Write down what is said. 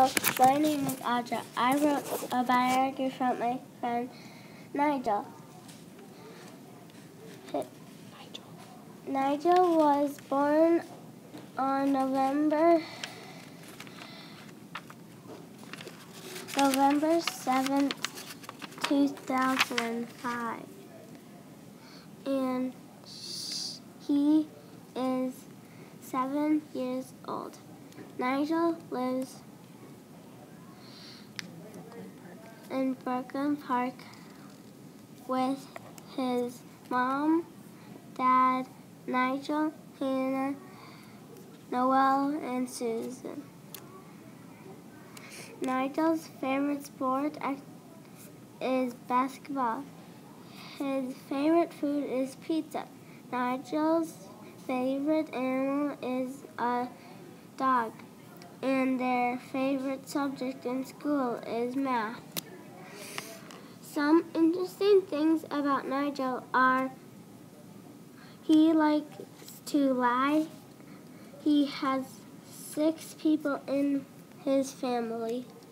Hello, my name is Audra. I wrote a biography from my friend Nigel. Nigel was born on November 7th, 2005. And he is 7 years old. Nigel lives in Brooklyn Park with his mom, dad, Nigel, Hannah, Noel, and Susan. Nigel's favorite sport is basketball. His favorite food is pizza. Nigel's favorite animal is a dog. And their favorite subject in school is math. Some interesting things about Nigel are he likes to lie. He has 6 people in his family.